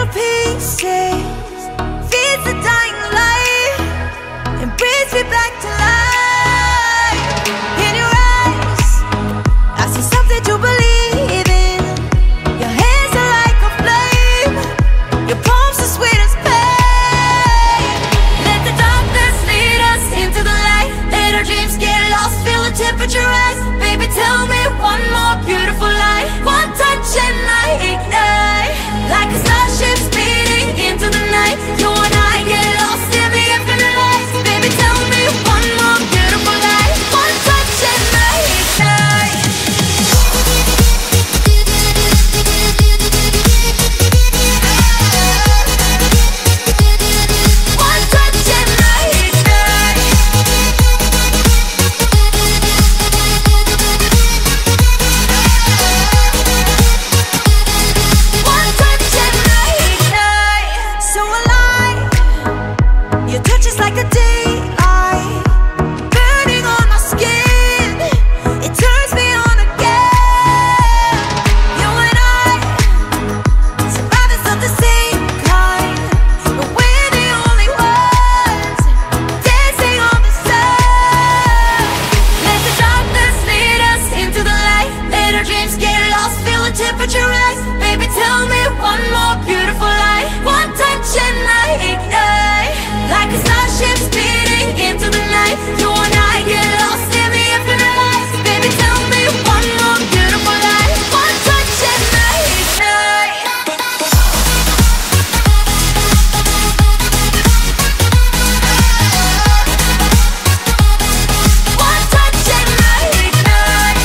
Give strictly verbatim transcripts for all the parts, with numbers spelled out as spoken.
little pieces, feeds the dying light and brings me back to life. In your eyes, I see something to believe in. Your hands are like a flame, your palms are sweet as pain. Let the darkness lead us into the light. Let our dreams get lost, feel the temperature rise. Baby, tell me one more beautiful lie. One touch and I ignite, like a starship speeding into the night. You and I get lost in the infinite light. Baby, tell me one more beautiful lie. One touch and I ignite. One touch and I ignite. One touch and I ignite. So alive, your touch is like a daylight, burning on my skin. It turns me on again. You and I, survivors of the same kind, but we're the only ones dancing on the sun. Let the darkness lead us into the light. Let our dreams get lost, feel the temperature rise. Baby, tell me one more beautiful lie. One touch and I ignite, like a starship speeding into the night. You and I get lost in the infinite light. Baby, tell me one more beautiful lie. One touch and I ignite. One touch and I ignite.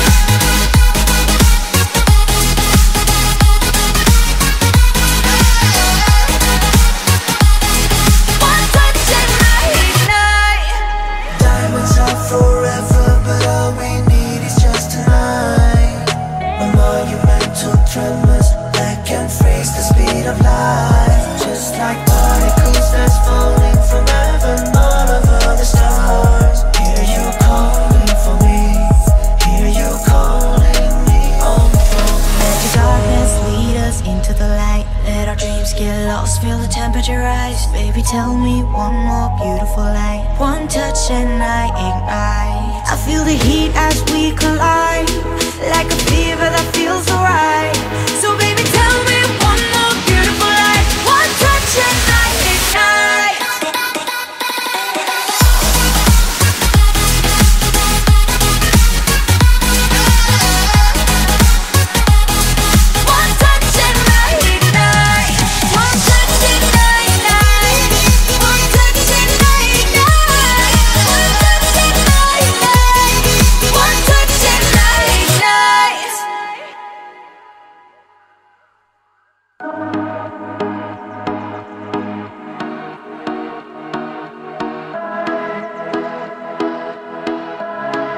One touch and I ignite. Diamonds are forever, but all we need is just tonight. A monumental tremors that can freeze the speed of light. Just like particles that's falling from heaven, all over the stars. Hear you calling for me, hear you calling me home from me. Let the darkness lead us into the light. Let our dreams get lost, feel the temperature rise. Baby, tell me one more beautiful lie. One touch and I ignite. I feel the heat as we collide, like a fever that feels alright. So baby, tell me one more beautiful lie. One touch and I ignite. One touch and I ignite. One touch and I ignite. One touch and I ignite. One touch and I ignite. One touch and I ignite.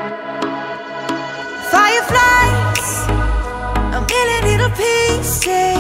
Fireflies, a million little pieces,